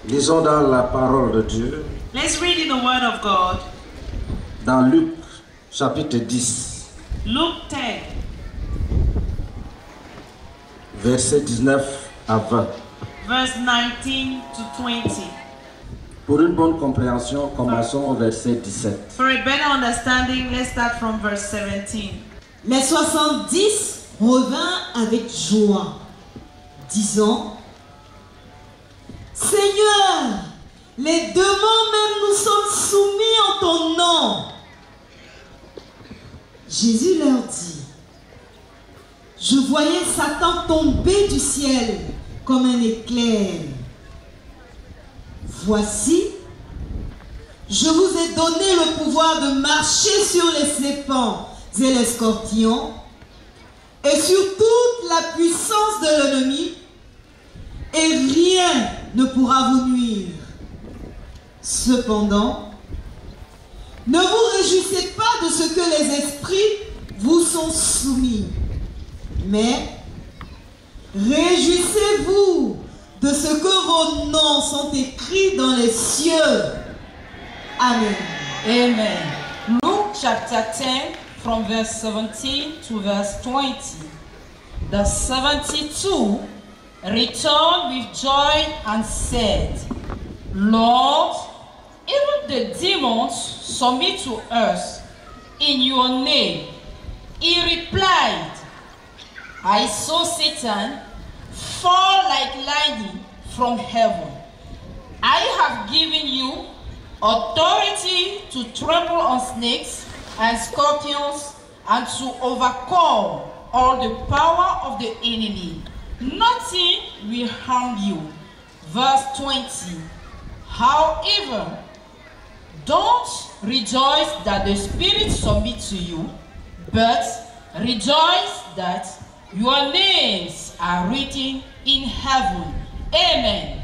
Lisons dans la parole de Dieu. Let's read in the Word of God. Dans Luc, chapitre 10. Luke 10. Versets 19 à 20. Verse 19 to 20. Pour une bonne compréhension, commençons au verset 17. For a better understanding, let's start from verse 17. Les 70 revinrent avec joie, disant: Seigneur, les démons même nous sommes soumis en ton nom. Jésus leur dit: Je voyais Satan tomber du ciel comme un éclair. Voici, je vous ai donné le pouvoir de marcher sur les serpents et les scorpions et sur toute la puissance de l'ennemi, et rien ne pourra vous nuire. Cependant, ne vous réjouissez pas de ce que les esprits vous sont soumis, mais réjouissez-vous de ce que vos noms sont écrits dans les cieux. Amen. Amen. Luke chapter 10 from verse 17 to verse 20. The 72 returned with joy and said, Lord, even the demons submit to us in your name. He replied, I saw Satan fall like lightning from heaven. I have given you authority to trample on snakes and scorpions and to overcome all the power of the enemy. Nothing will harm you. Verse 20. However, don't rejoice that the spirits submit to you, but rejoice that your names are written in heaven. Amen.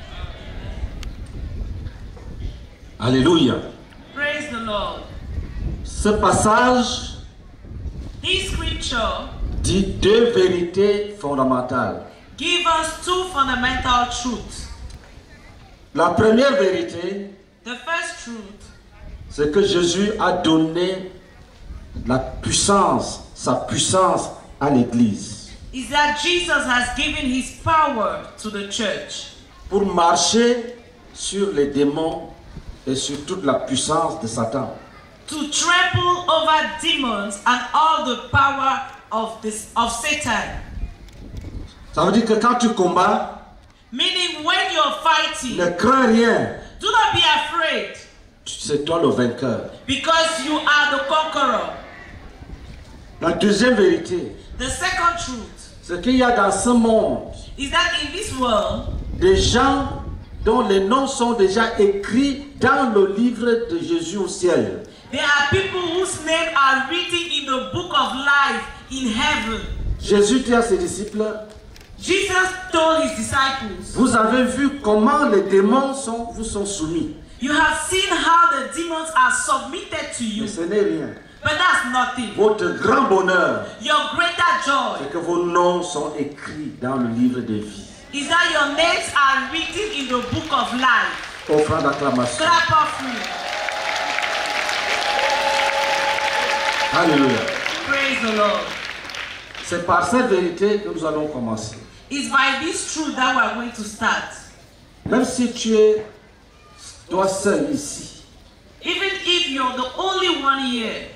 Alléluia. Praise the Lord. Ce passage This scripture dit deux vérités fondamentales. gives us two fundamental truths. La première vérité, The first truth c'est que Jésus a donné la puissance, sa puissance à l'Église is that Jesus has given his power to the church pour marcher sur les démons et sur toute la puissance de Satan. to trample over demons and all the power of Satan. Ça veut dire que quand tu combats, Meaning when you're fighting, ne crains rien. do not be afraid C'est toi le vainqueur. because you are the conqueror. La deuxième vérité, The second truth c'est qu'il y a dans ce monde is that in this world, des gens dont les noms sont déjà écrits dans le livre de Jésus au ciel. there are people whose names are written in the book of life in heaven. Jésus dit à ses disciples, Jesus told his disciples, vous avez vu comment les démons vous sont soumis. you have seen how the demons are submitted to you, Mais ce n'est rien. but that's nothing. Votre grand bonheur, Your greater joy c'est que vos noms sont écrits dans le livre de vie. is that your names are written in the book of life. Offrant d'acclamation. Clap offering. Alléluia. Praise the Lord. C'est par cette vérité que nous allons commencer. It's by this truth that we are going to start. Même si tu es toi seul ici, Even if you're the only one here,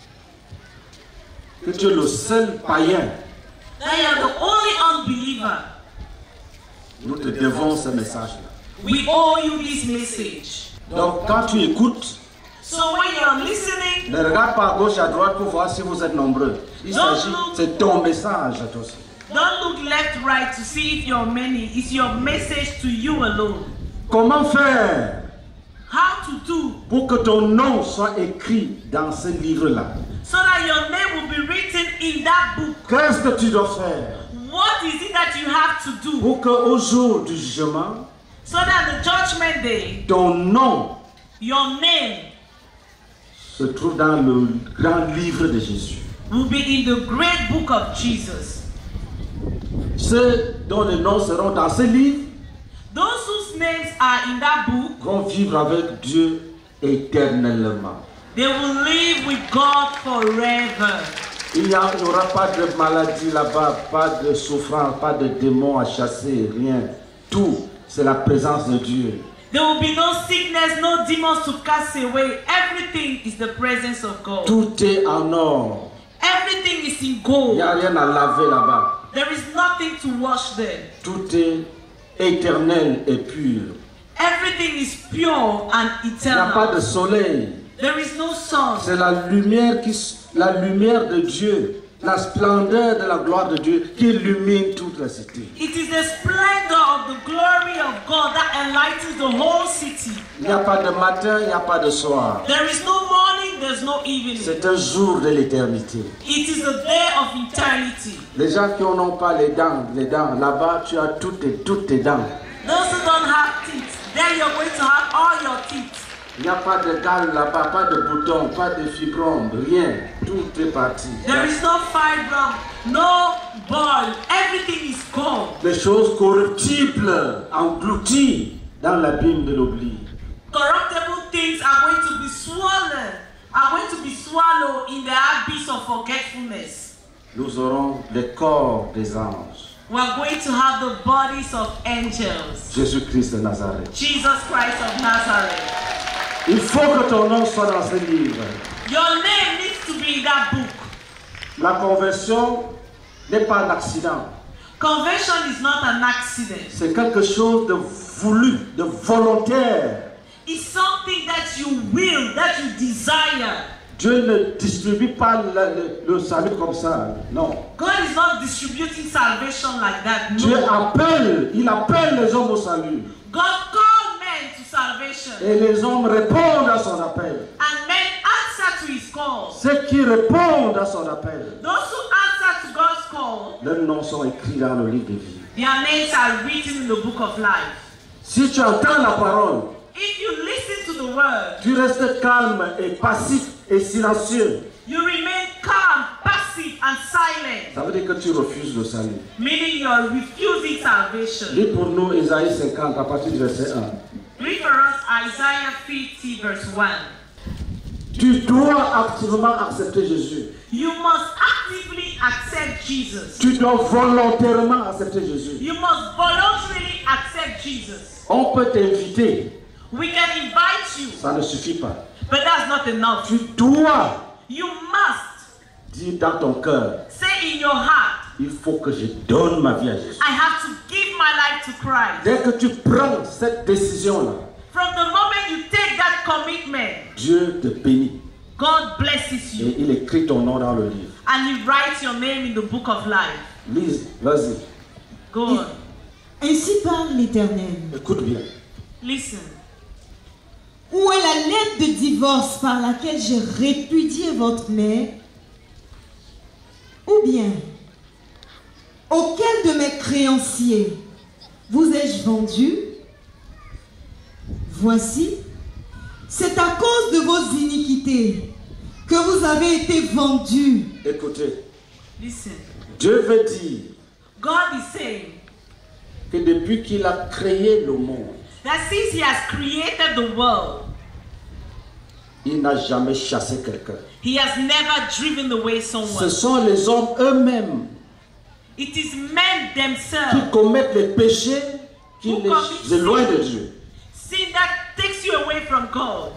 que tu es le seul païen, that you're the only unbeliever, nous te devons ce message-là. we owe you this message. Donc quand tu écoutes, So when you're listening, ne regarde pas à gauche, à droite pour voir si vous êtes nombreux. Il s'agit, c'est ton message à toi seul. don't look left, right to see if you're many. It's your message to you alone. Comment faire How to do pour que ton nom soit écrit dans ce livre-là? so that your name will be written in that book. Qu'est-ce que tu dois faire What is it that you have to do pour qu'au jour du jugement, so that the judgment day, ton nom your name se trouve dans le grand livre de Jésus? will be in the great book of Jesus. Ceux dont les noms seront dans ce livre, Those whose whose names are in that book vont vivre avec Dieu éternellement. they will live with God forever. Il n'y aura pas de maladie là-bas, pas de souffrance, pas de démons à chasser, rien. Tout, c'est la présence de Dieu. There will be no sickness, no demons to cast away. Everything is the presence of God. Tout est en or. Everything is in Il gold. n'y a rien à laver là-bas. There is nothing to wash there. Tout est éternel et pur. Everything is pure and Il n'y a pas eternal. de soleil. There is no sun. C'est la lumière de Dieu, la splendeur de la gloire de Dieu qui illumine toute la cité. It is the splendor of the glory of God that enlightens the whole city. Il n'y a pas de matin, il n'y a pas de soir. There is no morning, there's no evening. C'est un jour de l'éternité. It is a day of eternity. Les gens qui n'ont pas les dents, là-bas tu as toutes tes dents. Those who don't have teeth, then you're going to have all your teeth. Il n'y a pas de gales là-bas, pas de boutons, pas de fibromes, rien. Tout est parti. There is no fibrom, no boil. Everything is gone. Les choses corruptibles, englouties dans l'abîme de l'oubli. Corruptible things are going to be swallowed in the abyss of forgetfulness. Nous aurons les corps des anges. We are going to have the bodies of angels. Jésus-Christ de Nazareth. Jesus Christ of Nazareth. Il faut que ton nom soit dans ce livre. Your name needs to be in that book. La conversion n'est pas un accident. Conversion is not an accident. C'est quelque chose de voulu, de volontaire. It's something that you will, that you desire. Dieu ne distribue pas le salut comme ça. Non. God is not distributing salvation like that. Dieu No. il appelle les hommes au salut. God called men to salvation. Et les hommes répondent à son appel. And men answer to his call. Ceux qui répondent à son appel, Those who answer to God's call, leurs noms sont écrits dans le livre de vie. their names are written in the book of life. Si tu entends la parole, If you listen to the word, tu restes calme et passif et silencieux. you remain calm, passive, and silent, Ça veut dire que tu refuses le salut. meaning you're refusing salvation. Lis pour nous Isaïe 50 à partir du verset 1. Read for us Isaiah 50 verse 1. Tu dois activement accepter Jésus. You must actively accept Jesus. Tu dois volontairement accepter Jésus. You must voluntarily accept Jesus. On peut t'inviter, We can invite you, ça ne suffit pas. but that's not enough. Tu dois You must dire dans ton cœur, say in your heart, il faut que je donne ma vie à Jésus. I have to give my life to Christ. Dès que tu prends cette décision-là, From the moment you take that commitment, Dieu te bénit God blesses et you il écrit ton nom dans le livre. and He writes your name in the book of life. Lise, vas-y, Go on. Ainsi parle l'Éternel. écoute bien. Listen. Où est la lettre de divorce par laquelle j'ai répudié votre mère? Ou bien, auquel de mes créanciers vous ai-je vendu? Voici, c'est à cause de vos iniquités que vous avez été vendus. Écoutez, Listen. Dieu veut dire God is saying que depuis qu'il a créé le monde, that since He has created the world, il n'a jamais chassé quelqu'un. He has never driven away Ce someone. sont les hommes eux-mêmes It is men qui themselves, commettent les péchés qui les éloignent de Dieu. sin that takes you away from God.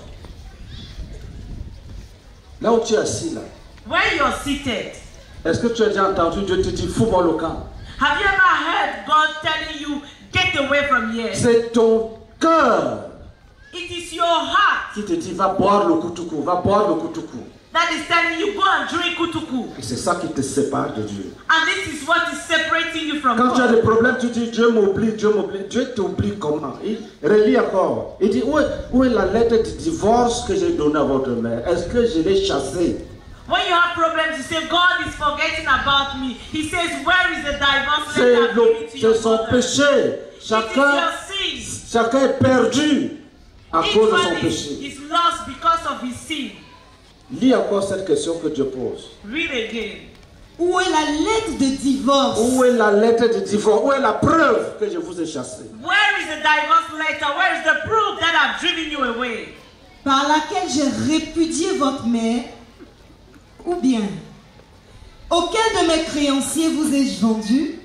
Là où tu es assis là, Where you're seated, est-ce que tu as déjà entendu Dieu te dire fous-moi le camp? have you ever heard God telling you, get away from here? C'est ton cœur It is your heart qui te dit va boire le kutuku, va boire le kutuku. that is telling you, go and drink kutuku. Et c'est ça qui te sépare de Dieu. And this is what is separating you from Quand tu as God. des problèmes, tu dis Dieu m'oublie, Dieu m'oublie. Dieu t'oublie comment? Il relit encore. Il dit où est la lettre de divorce que j'ai donnée à votre mère? Est-ce que je l'ai chassée? When you have problems, you say, God is forgetting about me. He says, where is the divorce C'est letter I've given to your son mother? péché. It is Chacun your sin. est perdu à Each cause de son one péché. is lost because of his sin. Lis encore cette question que Dieu pose. Read again. Où est la lettre de divorce? Où est la lettre de divorce? Où est la preuve que je vous ai chassé? Where is the divorce letter? Where is the proof that I've driven you away? Par laquelle j'ai répudié votre mère? Ou bien, auquel de mes créanciers vous ai-je vendu?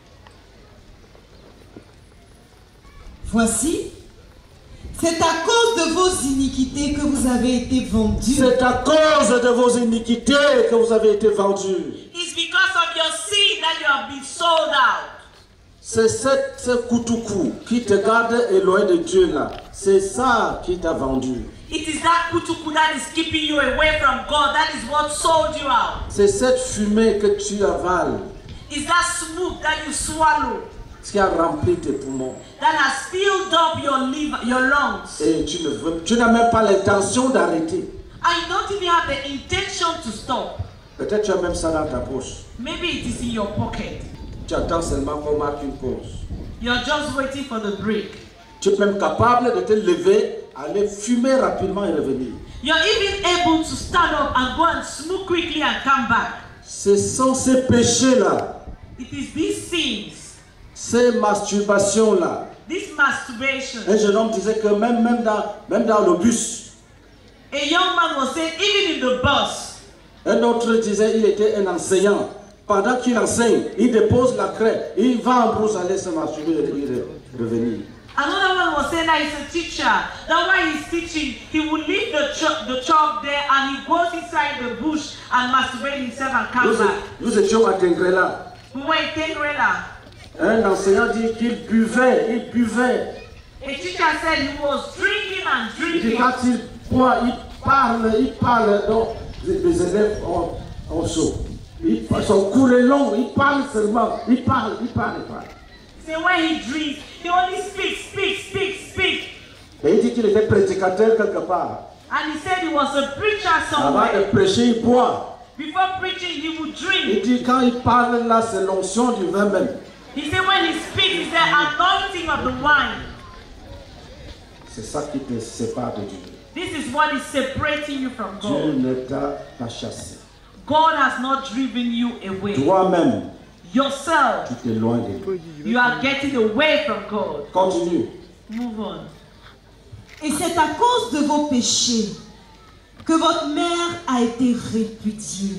Voici, c'est à cause de vos iniquités que vous avez été vendus. C'est à cause de vos iniquités que vous avez été vendus. It's because of your sin that you have been sold out. C'est ce kutuku qui te garde éloigné de Dieu là. C'est ça qui t'a vendu. It is that kutuku that is keeping you away from God. That is what sold you out. C'est cette fumée que tu avales It's that smoke that you swallow qui a rempli tes poumons. that has filled up your liver, your lungs. Et tu n'as même pas l'intention d'arrêter. And you don't even have the intention to stop. Peut-être tu as même ça dans ta poche. Maybe it is in your pocket. Tu attends seulement qu'on marque une pause. You're just waiting for the break. Tu es même capable de te lever, aller fumer rapidement et revenir. You're even able to stand up and go and smoke quickly and come back. Ce sont ces péchés-là, It is these sins, ces masturbations-là. this masturbation. Un jeune homme disait que même dans le bus, A young man was saying, even in the bus, un autre disait il était un enseignant. Pendant qu'il enseigne, il dépose la craie, il va en brousse aller se masturber et puis revenir. another one was saying that he's a teacher. That while he's teaching, he will leave the chalk there and he goes inside the bush and masturbate himself and comes back. Nous étions à Tengrela. We were in Tengrela. Un enseignant dit qu'il buvait, il buvait. A teacher said he was drinking and Il dit drinking. quand il boit, il parle. Donc les élèves ont chaud. Son cours est long, il parle seulement. Il parle. He said when he drinks, he only speaks. Et il dit qu'il était prédicateur quelque part. And he said he was a preacher Avant de somewhere. prêcher, il boit. Before preaching, he would Il drink. dit quand il parle là, c'est l'onction du vin même. He said when he speaks, it's the anointing of the wine. C'est ça qui te sépare de Dieu. This is what is separating you from Dieu God. ne t'a pas chassé. God has not driven you away. Toi-même, Yourself, tu t'éloignes de Dieu. you are getting away from God. Continue. Move on. Et c'est à cause de vos péchés que votre mère a été répudiée.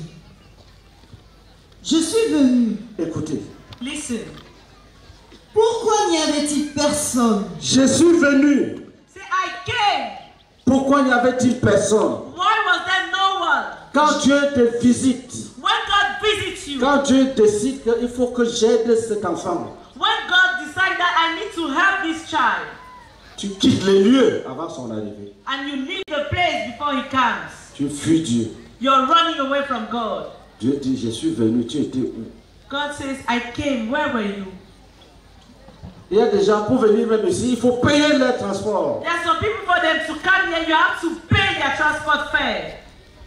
Je suis venu. Écoutez. Listen. Pourquoi n'y avait-il personne? Je suis venu. Say, I came. Pourquoi n'y avait-il personne? Why was there no one? Quand Dieu te visite, When God visits you, quand Dieu décide qu'il faut que j'aide cet enfant, when God decides that I need to help this child, tu quittes les lieux avant son arrivée. and you leave the place before he comes, Tu fuis Dieu. you're running away from God. Dieu dit, je suis venu, tu étais où? God says, I came. Where were you? Il y a des gens pour venir même ici, il faut payer leur transport. There are some people for them to come here, you have to pay their transport fare.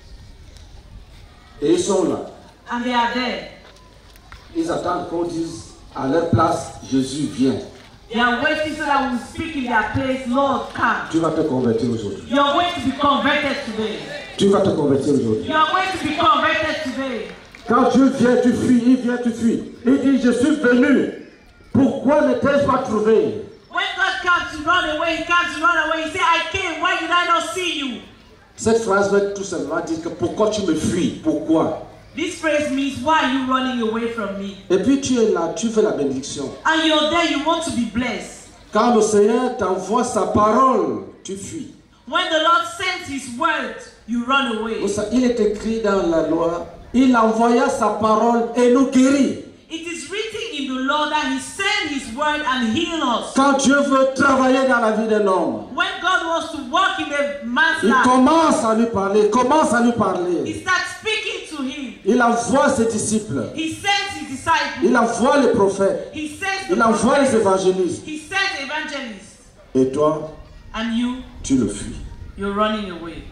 Et ils sont là. And they are there. Ils attendent qu'on dise à leur place, Jésus vient. They are waiting so that we speak in their place, Lord, come. Tu vas te convertir aujourd'hui. You are going to be converted today. Tu vas te convertir aujourd'hui. You are going to be converted today. Quand Dieu vient, tu fuis, il vient, tu fuis. Il dit, je suis venu. Pourquoi ne t'ai-je pas trouvé? When God comes to run away, he comes to run away. He says, I came. Why did I not see you? Cette phrase veut tout simplement dire que pourquoi tu me fuis? Pourquoi? This phrase means, why are you running away from me? Et puis tu es là, tu fais la bénédiction. And you're there, you want to be blessed. Quand le Seigneur t'envoie sa parole, tu fuis. When the Lord sends his word, you run away. Il est écrit dans la loi, il envoya sa parole et nous guérit. It is written in the law that he sent his word and healed us. Quand Dieu veut travailler dans la vie d'un homme, When God wants to work in a man's il life, commence à lui parler, he starts speaking to him. Il envoie ses disciples, He sends his disciples. il envoie les prophètes, He sends the il envoie les prophets. évangélistes. He sends evangelists. Et toi, And you, tu le fuis. you're running away.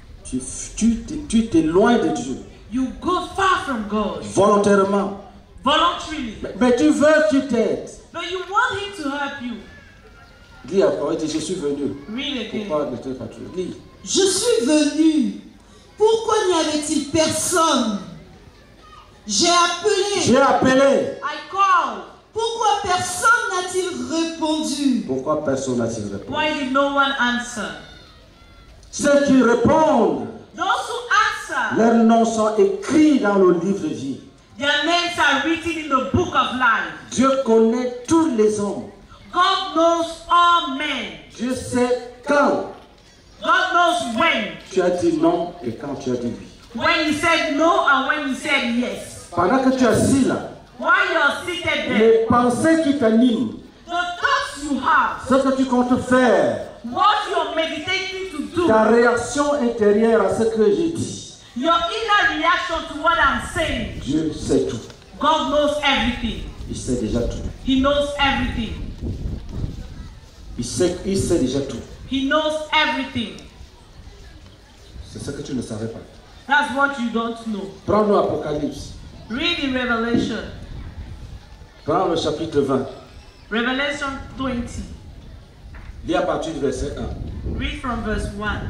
Tu t'éloignes de Dieu, You go far from God volontairement. voluntarily. Mais tu veux qu'il t'aide. But you want him to help you. Dis encore, il dit, je suis venu. Read again. Pourquoi ne t'ai pas trouvé? Lis. Je suis venu. Pourquoi n'y avait-il personne? J'ai appelé. J'ai appelé. I called. Pourquoi personne n'a-t-il répondu? Pourquoi personne n'a-t-il répondu? Why did no one answer? Ceux qui répondent, Those who answer, leurs noms sont écrits dans le livre de vie. their names are written in the book of life. Dieu connaît tous les hommes. God knows all men. Dieu sait quand God knows when. tu as dit non et quand tu as dit oui. When he said no and when he said yes. Pendant que tu es assis là, While you're seated there, les pensées qui t'animent, the thoughts you have, ce que tu comptes faire, what you're meditating to do, ta réaction intérieure à ce que j'ai dit, your inner reaction to what I'm saying, Dieu sait tout. God knows everything. Il sait déjà tout. He knows everything. Il sait déjà tout. He knows everything. C'est ce que tu ne savais pas. That's what you don't know. Prends-nous Apocalypse. Read in Revelation. Prends le chapitre 20. Revelation 20. Lis à partir du verset 1. Read from verse 1.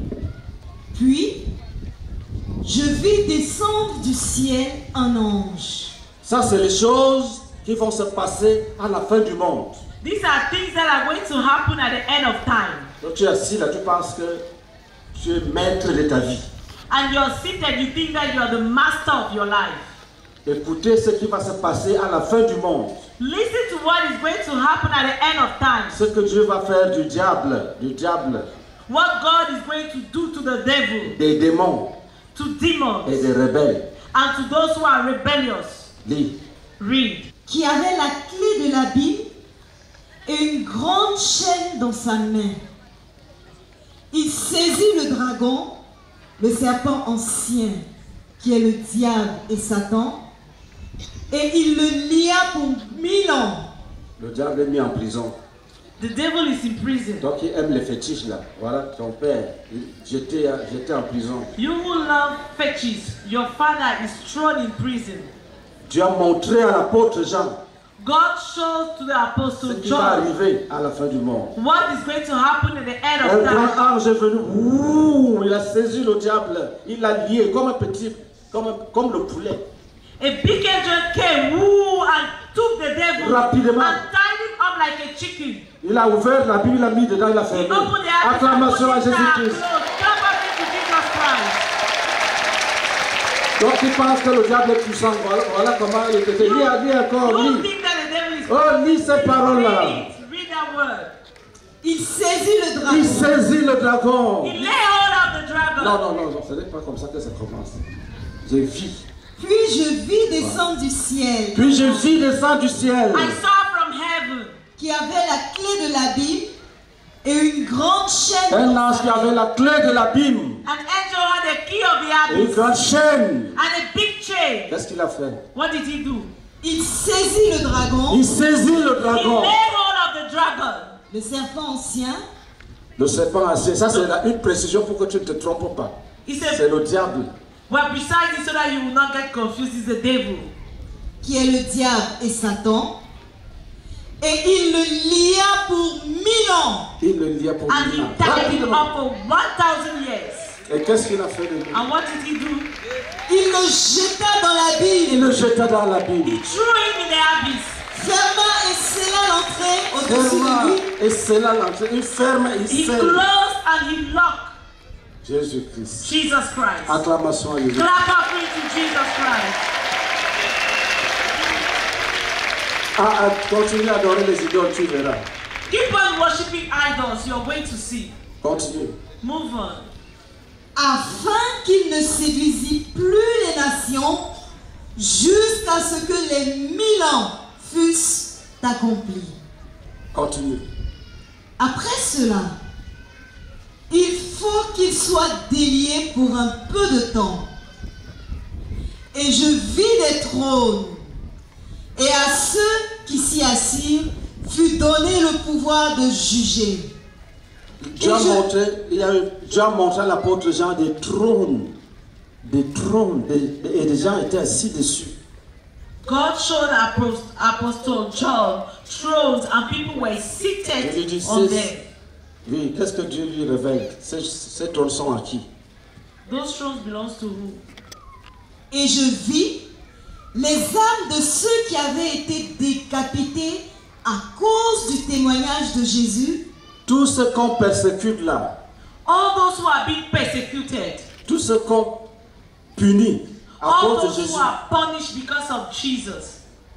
Puis, je vis descendre du ciel un ange. Ça, c'est les choses qui vont se passer à la fin du monde. These are things that are going to happen at the end of time. Donc tu es assis là, tu penses que tu es maître de ta vie. And you're seated, you think that you're the master of your life. Écoutez ce qui va se passer à la fin du monde. Listen to what is going to happen at the end of time. Ce que Dieu va faire du diable, What God is going to do to the devil, des démons to et demons, des rebelles. and to those who are rebellious. Lis. Read. Qui avait la clé de l'abîme et une grande chaîne dans sa main. Il saisit le dragon, le serpent ancien, qui est le diable et Satan, et il le lia pour 1000 ans. Le diable est mis en prison. The devil is in prison. Donc il aime les fétiches là. Voilà, ton père, j'étais en prison. You who love fetish, your father is thrown in prison. Dieu a montré à l'apôtre Jean God shows to the ce apostle qui va John arriver à la fin du monde. what is going to happen at the end Un of grand time. ange est venu, ouh, il a saisi le diable, il l'a lié comme un petit, comme le poulet. A big angel came woo, and took the devil Rapidement. and tied him up like a chicken. Il a ouvert la Bible, il l'a mis dedans, il a He fermé. opened the eyes and Acclamation à put it down. Jésus-Christ. Clap offering to Jesus Christ. Donc il pense que le diable est puissant. Voilà comment il était. Lis encore, Don't lis. think that the devil is Oh, lis ces paroles-là. Read it. Read that word. Il saisit le Il dragon. saisit le dragon. He lay hold of the dragon. Non, ce n'est pas comme ça que ça commence. Je vis. Puis je vis descendre du ciel, Puis je vis descendre du ciel. I saw from heaven qui avait la clé de l'abîme et une grande chaîne. Un dans ange sa qui main. avait la clé de l'abîme. an angel had the key of the Et une abyss grande chaîne. and a big chain. Qu'est-ce qu'il a fait? What did he do? Il saisit le dragon, Il saisit le He dragon. lay hold of the dragon. le serpent ancien, Le serpent ancien. Ça, c'est une précision pour que tu ne te trompes pas. He said, C'est le diable. well, besides it, so that you will not get confused, is the devil. qui est le diable et Satan, et il le lia pour 1000 ans. Il le lia pour And he 1000 ans. tied him Rapidement. up for 1,000 years. Et qu'est-ce qu'il a fait de lui? And what did he do? Il le jeta dans Il l'abîme, le jeta dans l'abîme. He threw him in the abyss. ferma et scella l'entrée au-dessus Ferma de lui. et scella l'entrée. Il ferme et He il scelle. closed and he locked. Jésus-Christ. Jesus Christ. Acclamation à Jésus. Clap offering to Jesus Christ. Continue à adorer les idoles, tu verras. Keep on worshiping idols. You're going to see. Continue. Move on. Afin qu'il ne séduisit plus les nations jusqu'à ce que les 1000 ans fussent accomplis. Continue. Après cela, il faut qu'il soit délié pour un peu de temps. Et je vis des trônes, et à ceux qui s'y assirent fut donné le pouvoir de juger. Dieu a montré à l'apôtre Jean des trônes, et des gens étaient assis dessus. God showed Apostle John thrones and people were seated Je lui dis, on them. oui, qu'est-ce que Dieu lui révèle? Ces trônes sont à qui? Those thrones belongs to who? Et je vis les âmes de ceux qui avaient été décapités à cause du témoignage de Jésus, Tous ceux qu'on persécute là, all those who are being persecuted, tous ceux qu'on punit à all cause de those who Jésus, are punished because of Jesus,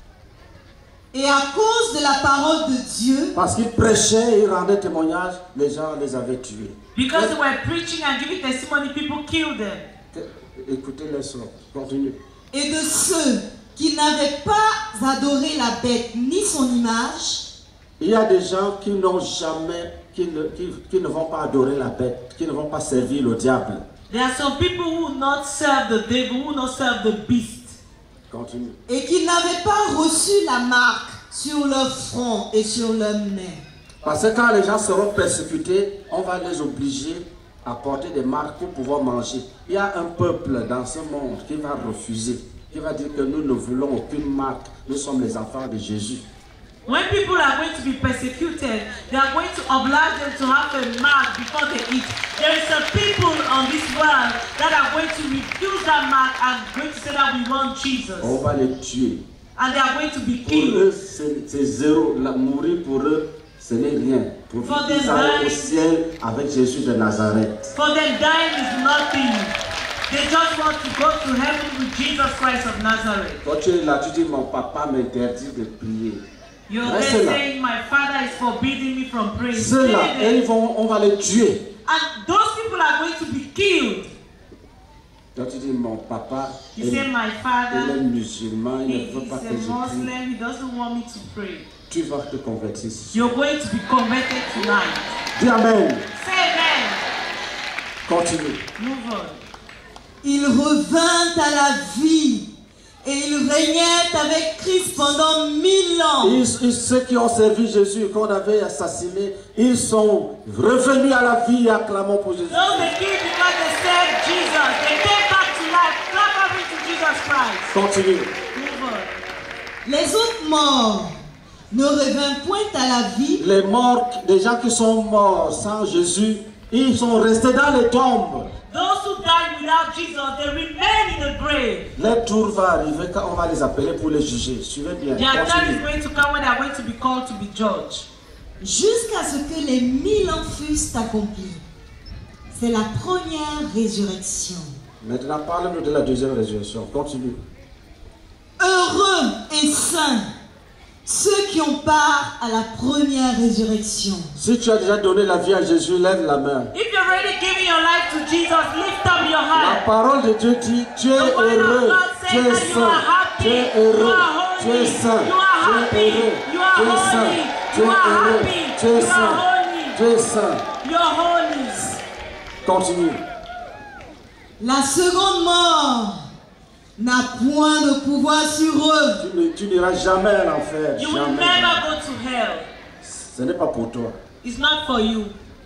et à cause de la parole de Dieu, parce qu'ils prêchaient et ils rendaient témoignage, les gens les avaient tués. because they were preaching and giving testimony, people killed them. Écoutez les sons, continue. et de ceux qui n'avaient pas adoré la bête ni son image, Il y a des gens qui n'ont jamais, qui ne vont pas adorer la bête, qui ne vont pas servir le diable. There are some people who will not serve the devil, who will not serve the beast, Continue. et qui n'avaient pas reçu la marque sur leur front et sur leur main. Parce que quand les gens seront persécutés, on va les obliger à porter des marques pour pouvoir manger. Il y a un peuple dans ce monde qui va refuser, qui va dire que nous ne voulons aucune marque, nous sommes les enfants de Jésus. when people are going to be persecuted, they are going to oblige them to have a mark before they eat. There is some people on this world that are going to refuse that mark and going to say that we want Jesus. On va les tuer. And they are going to be Pour killed. eux, c'est zéro. Mourir pour eux, ce n'est rien. Pour For qu'ils them aillent au dying- ciel avec Jésus de Nazareth. For them, dying is nothing. They just want to go to heaven with Jesus Christ of Nazareth. Quand tu es là, tu dis, mon papa m'interdit de prier. You're Reste there là. saying, my father is forbidding me from praying. Ceux-là, Stay there. on va les tuer. And those people are going to be killed. Quand tu dis, mon papa, He il said, my est father, musulman, il ne veut he's pas que a je prie. Muslim, he doesn't want me to pray. Tu vas te convertir. You're going to be converted tonight. Dis Amen. Say amen. Continue. Move on. Il revint à la vie et il régnait avec Christ pendant 1000 ans. Ceux qui ont servi Jésus, qu'on avait assassiné, ils sont revenus à la vie et acclamons pour Jésus. Those they killed because they served Jesus. They came back to life. Clap offering to Jesus Christ. Continue. Move on. Les autres morts ne revinrent point à la vie, Les morts, les gens qui sont morts sans Jésus, ils sont restés dans les tombes. Those who died without Jesus, they remain in the grave. Leur tour va arriver quand on va les appeler pour les juger. Suivez bien. Their time is Continue. going to come when they are going to be called to be judged. jusqu'à ce que les 1000 ans fussent accomplis. C'est la première résurrection. Maintenant, parle-nous de la deuxième résurrection. Continue. Heureux et saints ceux qui ont part à la première résurrection. Si tu as déjà donné la vie à Jésus, lève la main. If you're already giving your life to Jesus, lift up your La hand. parole de Dieu dit, tu es The word of heureux, God tu says es that you saint, are happy, tu es you heureux, are tu es holy, saint, you are tu es happy, heureux, you are tu es saint, holy, tu you es are heureux, happy, tu es you are saint, holy, tu es saint. you're holy. Continue. La seconde mort n'a point de pouvoir sur eux. Tu n'iras jamais à l'enfer. You will Jamais. never go to hell. Ce n'est pas pour toi. It's not for you.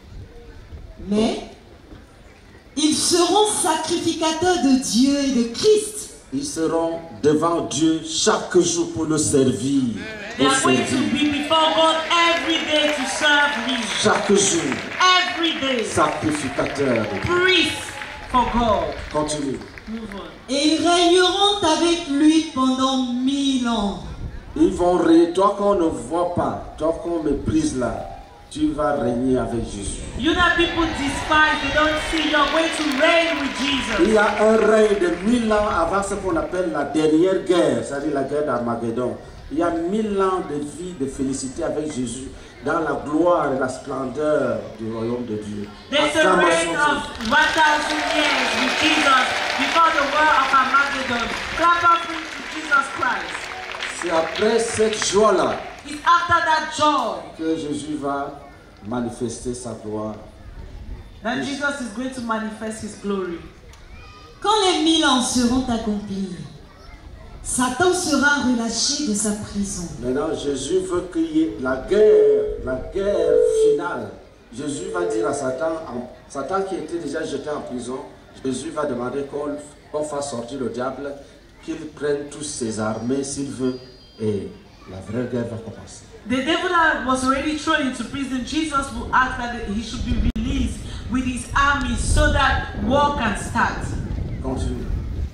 Mais ils seront sacrificateurs de Dieu et de Christ. Ils seront devant Dieu chaque jour pour le servir. They Le are going to servir. be before God every day to serve Him. Chaque jour, Every day. sacrificateur de Dieu. Priest for God. Continue. Move on. Et ils régneront avec lui pendant 1000 ans. Ils vont régner. Toi qu'on ne voit pas, toi qu'on méprise là, tu vas régner avec Jésus. You that people despise, they don't see, you're going to reign with Il Jesus. y a un règne de 1000 ans avant ce qu'on appelle la dernière guerre, c'est-à-dire la guerre d'Armageddon. Il y a 1000 ans de vie, de félicité avec Jésus, dans la gloire et la splendeur du royaume de Dieu. There's a Acclamation reign pour of 1000 years with Jesus before the war of Armageddon. Clap offering to Jesus Christ. C'est après cette joie-là It's after that joy que Jésus va manifester sa gloire. that Jesus is going to manifest His glory. Quand les 1000 ans seront accomplis, Satan sera relâché de sa prison. Maintenant, Jésus veut qu'il y ait la guerre finale. Jésus va dire à Satan, Satan qui était déjà jeté en prison, Jésus va demander qu'on fasse sortir le diable, qu'il prenne toutes ses armées s'il veut, et la vraie guerre va commencer. The devil that was already thrown into prison, Jesus will ask that he should be released with his army so that war can start. Continue.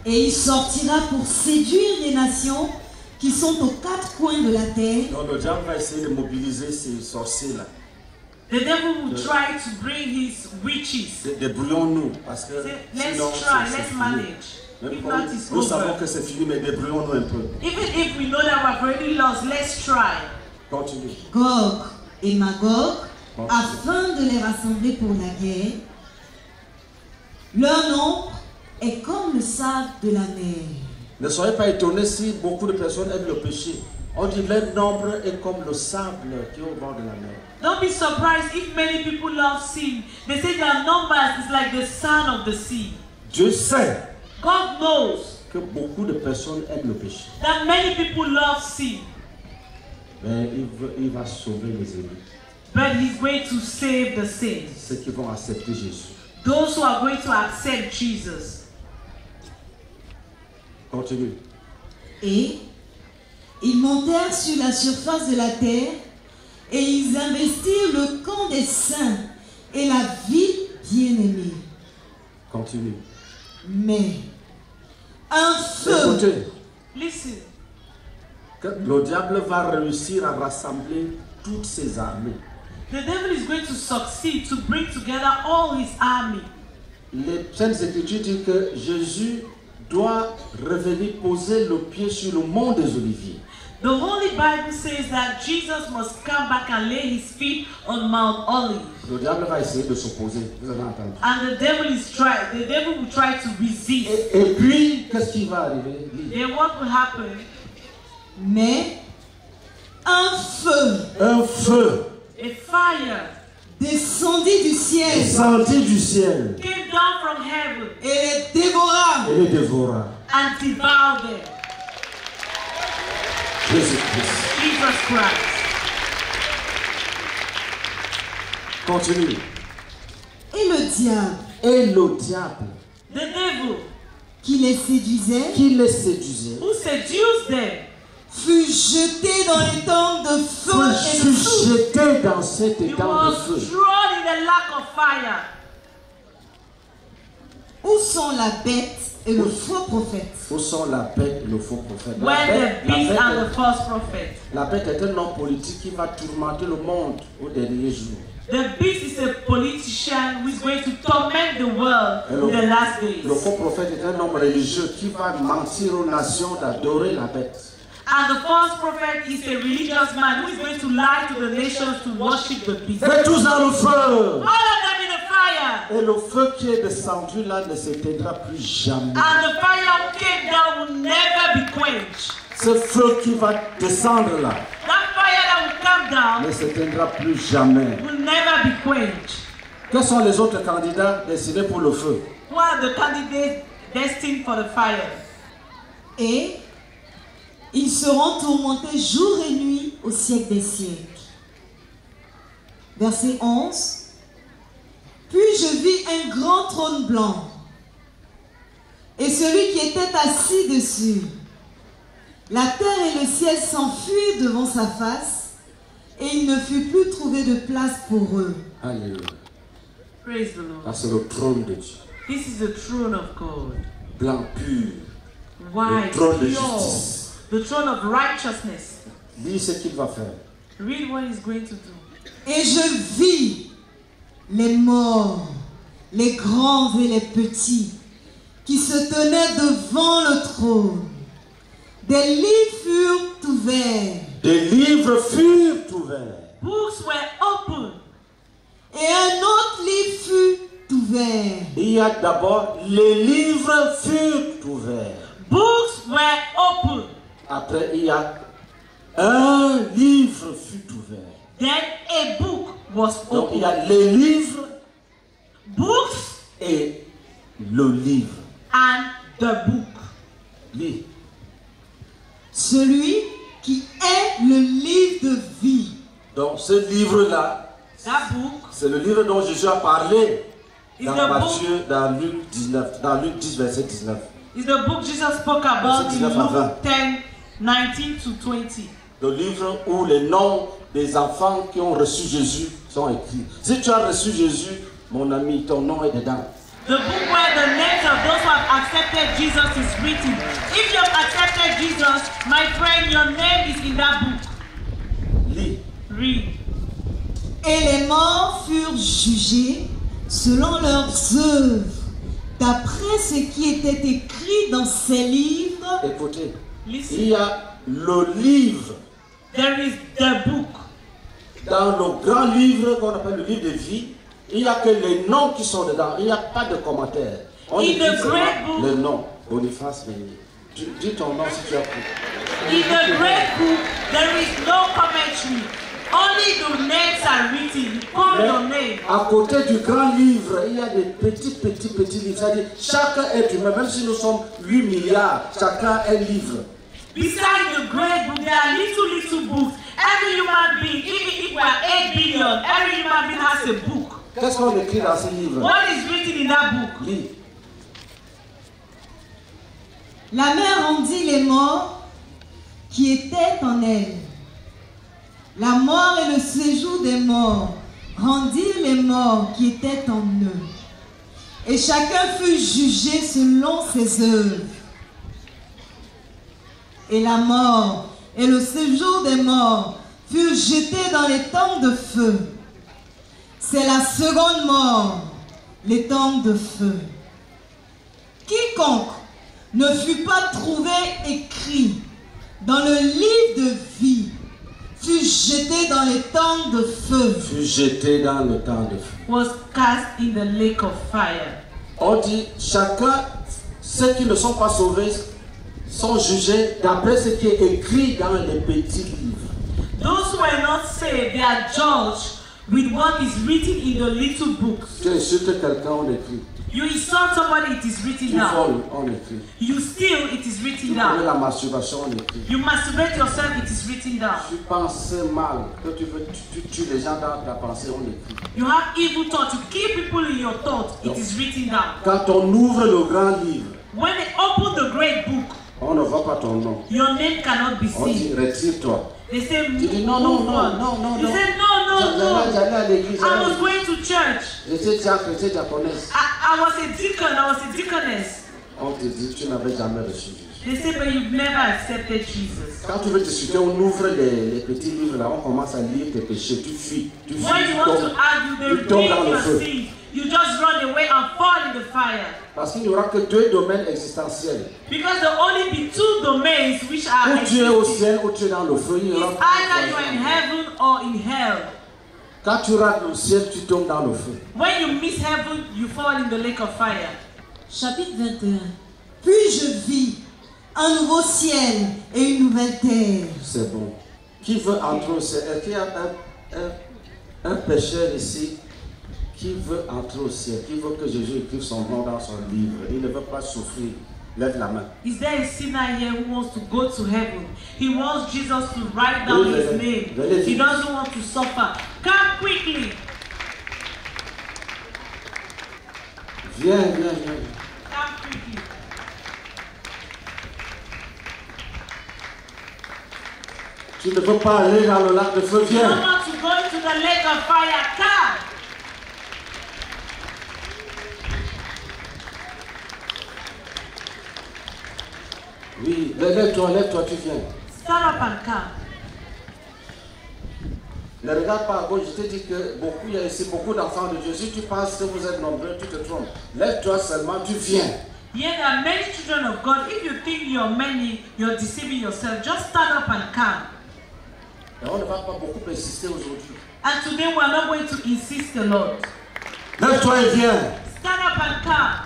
Et il sortira pour séduire les nations qui sont aux quatre coins de la terre. Donc le diable va essayer de mobiliser ces sorciers-là. The devil will try to bring his witches. Débrouillons-nous, parce que Say, let's sinon try, c'est let's fini. manage. Même If comme not, it's nous savons over. que c'est fini, mais débrouillons-nous un peu. Even if we know that we've already lost, let's try. Continue. Gog et Magog, Bon. afin de les rassembler pour la guerre. Leur nombre est comme le sable de la mer. Ne soyez pas étonnés si beaucoup de personnes aiment le péché. On dit leur nombre est comme le sable qui est au bord de la mer. Don't be surprised if many people love sin. They say their numbers is like the sand of the sea. Dieu sait God knows que beaucoup de personnes aiment le péché. that many people love sin, Mais il va sauver les élus. but He's going to save the saints. Ceux qui vont accepter Jésus. Those who are going to accept Jesus. Continue. Et ils montèrent sur la surface de la terre et ils investirent le camp des saints et la ville bien-aimée. Continue. Mais un feu, Écoutez, Listen, que le diable va réussir à rassembler toutes ses armées. the devil is going to succeed to bring together all his army. Les Saintes Écritures disent que Jésus doit revenir poser le pied sur le mont des Oliviers. The Holy Bible says that Jesus must come back and lay his feet on Mount Olive. Le diable va essayer de s'opposer. Vous avez entendu. And the devil will try to resist. Et puis, qu'est-ce qui va arriver? Lis. Then what will happen? mais un feu Un feu A fire descendit du ciel descendit du ciel came down from heaven et les dévora. et les dévora. and devoured them. Jésus-Christ. Jesus Christ. Continue. Et le diable Et le diable The devil qui les séduisait qui les séduisait who seduced them fut jeté dans les temps de feu et de fut feu. jeté dans cet he étang de was feu. thrown in the lake of fire. Où sont la bête et le faux prophète? Où sont la bête et le faux prophète? Where the beast and the false prophet. La bête est un homme politique qui va tourmenter le monde au dernier jour. The beast is a politician who is going to torment the world in the last days. Le faux prophète est un homme religieux qui va mentir aux nations d'adorer la bête. And the false prophet is a religious man who is going to lie to the nations to worship the beast. Et tous dans le feu. All of them in the fire. Et le feu qui est descendu là ne s'éteindra plus jamais. And the fire who came down will never be quenched. Ce feu qui va descendre là That fire that will come down ne s'éteindra plus jamais. will never be quenched. Quels sont les autres candidats destinés pour le feu? Who are the candidates destined for the fire? Et ils seront tourmentés jour et nuit au siècle des siècles. Verset 11. Puis je vis un grand trône blanc, et celui qui était assis dessus. La terre et le ciel s'enfuirent devant sa face, et il ne fut plus trouvé de place pour eux. Alléluia. Praise the Lord. Ça c'est le trône de Dieu. This is the throne of God. Blanc pur. White, throne de pure. justice. The throne of righteousness. Dis ce qu'il va faire. Read what he's going to do. Et je vis les morts, les grands et les petits, qui se tenaient devant le trône. Des livres furent ouverts, Des livres furent ouverts. Books were opened. et un autre livre fut ouvert. Il y a d'abord les livres furent ouverts. Books were opened. Après, il y a un livre fut ouvert. Then a book was Donc, il y opened. a les livres Books et le livre. and the book. Lis. Celui qui est le livre de vie. Donc, ce livre-là, That book c'est le livre dont Jésus a parlé is dans the book. Matthieu, dans Luc 19, dans Luc 10, verset 19. Is the book Jesus spoke about in 19 à 20. Luke 10, 19 to 20. Le livre où les noms des enfants qui ont reçu Jésus sont écrits. Si tu as reçu Jésus, mon ami, ton nom est dedans. The book where the names of those who have accepted Jesus is written. If you have accepted Jesus, my friend, your name is in that book. Lis. Read. Et les morts furent jugés selon leurs œuvres, d'après ce qui était écrit dans ces livres. Écoutez, Listen. il y a le livre. There is the book. Dans le grand livre qu'on appelle le livre de vie, il n'y a que les noms qui sont dedans. Il n'y a pas de commentaires. On In écrit the seulement great book- le nom. Boniface Meunier. Dis ton nom si tu as pris. In the great book, there is no commentary. Only the names are written. Call your name. À côté du grand livre, il y a des petits livres. C'est-à-dire, chaque être humain, même si nous sommes 8 milliards, chacun un livre. Beside the great book, there are little books. Every human being, even if we are 8 billion, every human being has a book. Qu'est-ce qu'on écrit dans ce livre? What is written in that book? Lis. La mer rendit les morts qui étaient en elle. La mort et le séjour des morts rendirent les morts qui étaient en eux. Et chacun fut jugé selon ses œuvres. Et la mort et le séjour des morts furent jetés dans les temps de feu. C'est la seconde mort, les temps de feu. Quiconque ne fut pas trouvé écrit dans le livre de vie fut jeté dans les temps de feu. Fut jeté dans le temps de feu. Was cast in the lake of fire. On dit, chacun, ceux qui ne sont pas sauvés, sont jugés d'après ce qui est écrit dans les petits livres. Those who are not saved, they are judged with what is written in the little books. Tu insultes quelqu'un, on écrit. You insult somebody, it is Tu written down. voles, on écrit. You steal, it is Tu written commets down. la masturbation, on écrit. You masturbate yourself, it is written down. Tu penses mal, que tu tues les gens dans ta pensée, on écrit. You have evil thoughts, you kill people in your thoughts, it is written down. Quand on ouvre le grand livre, When they open the great book, on ne voit pas ton nom. your name cannot be On dit, seen. retire-toi. They say, Tu dis, non, non, move non, on. non, non, You non. say, no. J'allais à l'église. I was going to church. J'étais diacre, j'étais diaconesse. I was a deacon, I was a deaconess. On te dit, tu n'avais jamais reçu Jésus. They say, but you've never accepted Jesus. Quand tu veux discuter, on ouvre les petits livres là, on commence à lire tes péchés, tu fuis, When you want to argue, they tu tombes dans read le your feu. sins. You just run away and fall in the fire. Parce qu'il n'y aura que deux domaines existentiels. Because there will only be two domains which are Ou tu es au existing. ciel, ou tu es dans le feu. Il y It's aura either you are in heaven or in hell. Quand tu rates le ciel, tu tombes dans le feu. When you miss heaven, you fall in the lake of fire. Chapitre 21. Puis je vis un nouveau ciel et une nouvelle terre. C'est bon. Qui veut entrer au ciel? Est-ce qu'il y a un pécheur ici qui veut entrer au ciel, qui veut que Jésus écrive son nom dans son livre? Il ne veut pas souffrir. Lève la main. Is there a sinner here who wants to go to heaven? He wants Jesus to write down his name. He doesn't want to suffer. Come quickly. Viens. Come quickly. Tu ne veux pas aller dans le lac de feu, You don't viens. want to go into the lake of fire. Come. Oui, lève-toi, tu viens. Stand up and come. Ne regarde pas à gauche, je te dis que il y a ici beaucoup d'enfants de Dieu. Si tu penses que vous êtes nombreux, tu te trompes. Lève-toi seulement, tu viens. Here there are many children of God. If you think you're many, you're deceiving yourself. Just stand up and come. Et on ne va pas beaucoup insister aujourd'hui. And today we are not going to insist a lot. Lève-toi et viens. Stand up and come.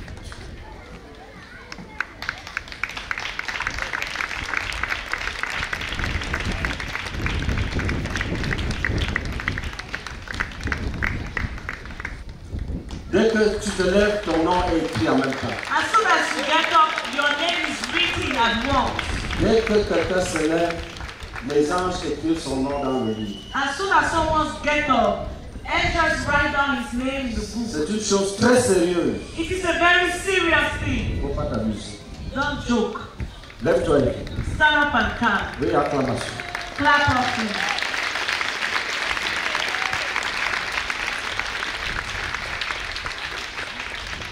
Dès que tu te lèves, ton nom est écrit en même temps. As soon as you get up, your name is written at once. Dès que quelqu'un se lève, les anges écrivent son nom dans le livre. As soon as someone gets up, angels write down his name in the book. C'est une chose très sérieuse. It is a very serious thing. Il ne faut pas t'amuser. Don't joke. Lève-toi et viens. Stand up and come. Oui, acclamation. Clap offering.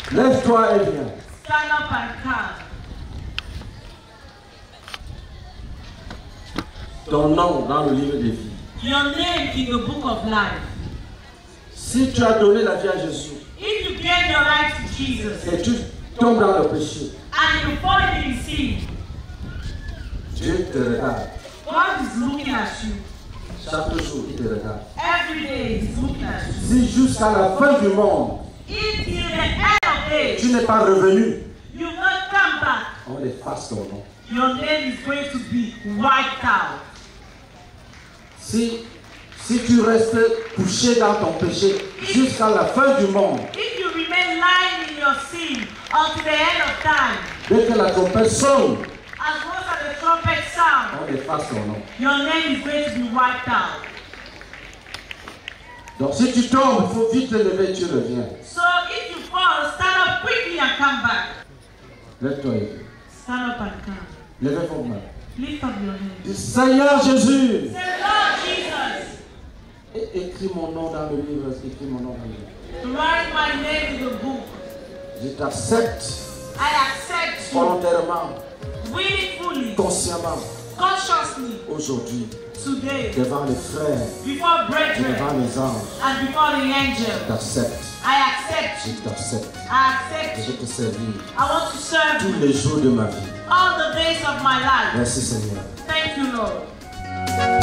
Lève-toi et viens. Stand up and come. Ton nom dans le livre des vies. Your name in the book of life. Si tu as donné la vie à Jésus If you gave your life to Jesus et tu tombes dans le péché, and you fall in sin, Dieu te regarde. God is looking at you. Chaque jour, il te regarde. Every day He's looking at you. Si jusqu'à la fin du monde, If till the end of days tu n'es pas revenu, you will not come back, on efface ton nom. your name is going to be wiped out. Si tu restes couché dans ton péché jusqu'à la fin du monde, If you remain lying in your sin until the end of time, dès que la trompette sonne, as long as the trumpet sound, on efface ton nom. your name is going to be wiped out. Donc si tu tombes, il faut vite te lever, tu reviens. So if you fall, stand up quickly and come back. Lève-toi et viens. Stand up and come. Levez vos mains. Lift up your hands. Dis, Seigneur Jésus, Say, Lord Jesus, et écris mon nom dans le livre, écris mon nom dans le livre. write my name in the book. Je t'accepte I accept you volontairement, willingly, consciemment, consciously, aujourd'hui, today, devant les frères before et brethren devant les anges. and before the Je angels. t'accepte, I accept je you. t'accepte. I Et accept je you. te servir I want to serve tous you les jours de ma vie. all the days of my life. Merci Seigneur. Thank you, Lord.